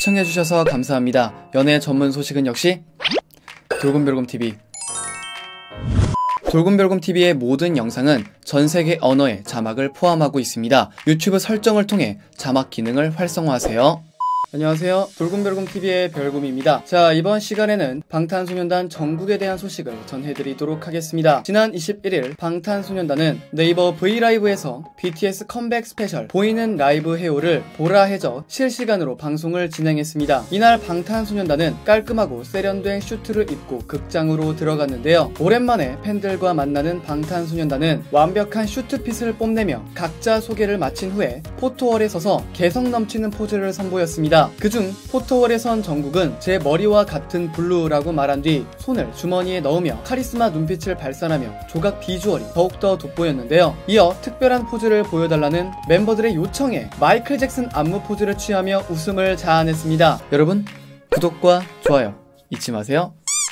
시청해주셔서 감사합니다. 연애 전문 소식은 역시 돌곰별곰TV. 돌곰별곰TV의 모든 영상은 전세계 언어의 자막을 포함하고 있습니다. 유튜브 설정을 통해 자막 기능을 활성화하세요. 안녕하세요, 돌곰별곰TV의 별곰입니다. 자, 이번 시간에는 방탄소년단 정국에 대한 소식을 전해드리도록 하겠습니다. 지난 21일 방탄소년단은 네이버 브이라이브에서 BTS 컴백 스페셜 보이는 라이브 헤어를 보라 해저 실시간으로 방송을 진행했습니다. 이날 방탄소년단은 깔끔하고 세련된 슈트를 입고 극장으로 들어갔는데요. 오랜만에 팬들과 만나는 방탄소년단은 완벽한 슈트핏을 뽐내며 각자 소개를 마친 후에 포토월에 서서 개성 넘치는 포즈를 선보였습니다. 그중 포토월에 선 정국은 제 머리와 같은 블루라고 말한 뒤 손을 주머니에 넣으며 카리스마 눈빛을 발산하며 조각 비주얼이 더욱더 돋보였는데요. 이어 특별한 포즈를 보여달라는 멤버들의 요청에 마이클 잭슨 안무 포즈를 취하며 웃음을 자아냈습니다. 여러분, 구독과 좋아요 잊지 마세요.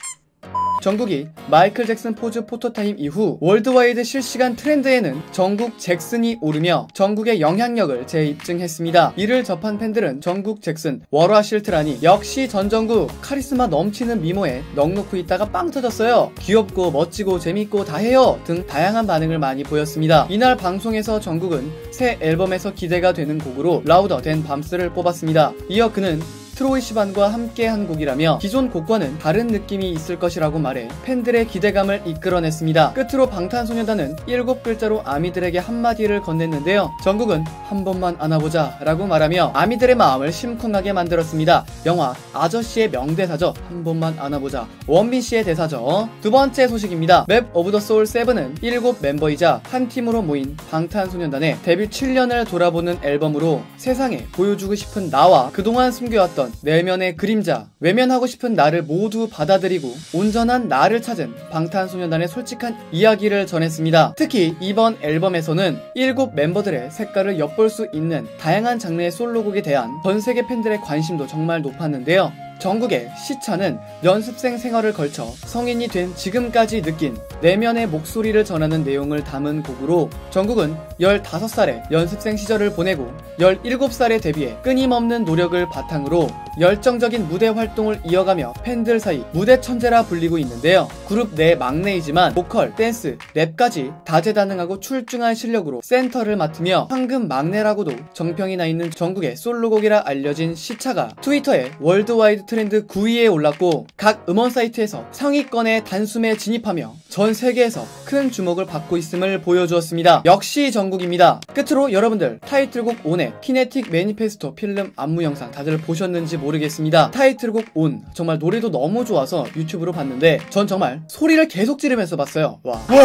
정국이 마이클 잭슨 포즈 포토타임 이후 월드와이드 실시간 트렌드에는 정국 잭슨이 오르며 정국의 영향력을 재입증했습니다. 이를 접한 팬들은 정국 잭슨 월화실트라니 역시 전정국 카리스마 넘치는 미모에 넋놓고 있다가 빵 터졌어요. 귀엽고 멋지고 재밌고 다해요 등 다양한 반응을 많이 보였습니다. 이날 방송에서 정국은 새 앨범에서 기대가 되는 곡으로 라우더 된 밤스를 뽑았습니다. 이어 그는 트로이 시반과 함께 한 곡이라며 기존 곡과는 다른 느낌이 있을 것이라고 말해 팬들의 기대감을 이끌어냈습니다. 끝으로 방탄소년단은 7글자로 아미들에게 한마디를 건넸는데요. 정국은 한 번만 안아보자 라고 말하며 아미들의 마음을 심쿵하게 만들었습니다. 영화 아저씨의 명대사죠. 한 번만 안아보자. 원빈씨의 대사죠. 두 번째 소식입니다. 맵 오브 더 소울 7은 7멤버이자 한 팀으로 모인 방탄소년단의 데뷔 7년을 돌아보는 앨범으로 세상에 보여주고 싶은 나와 그동안 숨겨왔던 내면의 그림자, 외면하고 싶은 나를 모두 받아들이고 온전한 나를 찾은 방탄소년단의 솔직한 이야기를 전했습니다. 특히 이번 앨범에서는 7멤버들의 색깔을 엿볼 수 있는 다양한 장르의 솔로곡에 대한 전세계 팬들의 관심도 정말 높았는데요. 정국의 시차는 연습생 생활을 걸쳐 성인이 된 지금까지 느낀 내면의 목소리를 전하는 내용을 담은 곡으로 정국은 15살에 연습생 시절을 보내고 17살에 데뷔해 끊임없는 노력을 바탕으로 열정적인 무대 활동을 이어가며 팬들 사이 무대 천재라 불리고 있는데요. 그룹 내 막내이지만 보컬, 댄스, 랩까지 다재다능하고 출중한 실력으로 센터를 맡으며 황금 막내라고도 정평이 나 있는 정국의 솔로곡이라 알려진 시차가 트위터에 월드와이드 트렌드 9위에 올랐고 각 음원 사이트에서 상위권에 단숨에 진입하며 전 세계에서 큰 주목을 받고 있음을 보여주었습니다. 역시 정국입니다. 끝으로 여러분들 타이틀곡 ON의 키네틱 매니페스토 필름 안무 영상 다들 보셨는지 모르겠습니다. 타이틀곡 ON 정말 노래도 너무 좋아서 유튜브로 봤는데 전 정말 소리를 계속 지르면서 봤어요.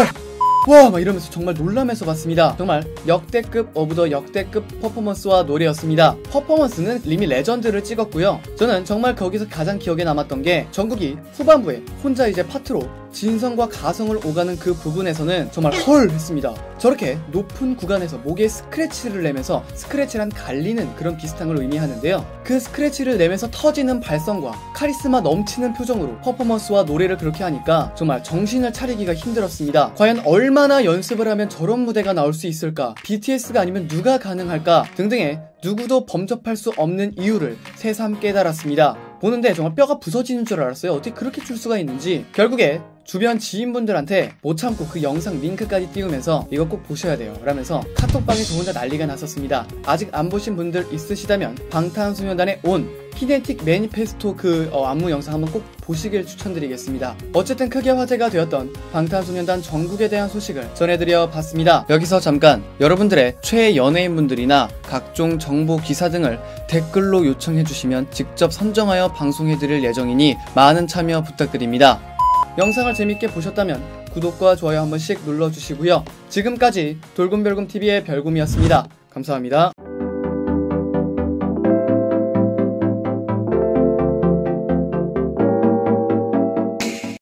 와 막 이러면서 정말 놀라면서 봤습니다. 정말 역대급 오브 더 역대급 퍼포먼스와 노래였습니다. 퍼포먼스는 이미 레전드를 찍었고요. 저는 정말 거기서 가장 기억에 남았던 게 정국이 후반부에 혼자 이제 파트로 진성과 가성을 오가는 그 부분에서는 정말 헐 했습니다. 저렇게 높은 구간에서 목에 스크래치를 내면서 스크래치란 갈리는 그런 비슷한 걸 의미하는데요. 그 스크래치를 내면서 터지는 발성과 카리스마 넘치는 표정으로 퍼포먼스와 노래를 그렇게 하니까 정말 정신을 차리기가 힘들었습니다. 과연 얼마나 연습을 하면 저런 무대가 나올 수 있을까? BTS가 아니면 누가 가능할까? 등등의 누구도 범접할 수 없는 이유를 새삼 깨달았습니다. 보는데 정말 뼈가 부서지는 줄 알았어요. 어떻게 그렇게 출 수가 있는지. 결국에 주변 지인분들한테 못 참고 그 영상 링크까지 띄우면서 이거 꼭 보셔야 돼요 라면서 카톡방에 저 혼자 난리가 났었습니다. 아직 안 보신 분들 있으시다면 방탄소년단의 ON 키네틱 매니페스토 그 안무 영상 한번 꼭 보시길 추천드리겠습니다. 어쨌든 크게 화제가 되었던 방탄소년단 정국에 대한 소식을 전해드려 봤습니다. 여기서 잠깐 여러분들의 최애 연예인분들이나 각종 정보 기사 등을 댓글로 요청해주시면 직접 선정하여 방송해드릴 예정이니 많은 참여 부탁드립니다. 영상을 재밌게 보셨다면 구독과 좋아요 한 번씩 눌러주시고요. 지금까지 돌곰별곰TV의 별곰이었습니다. 감사합니다.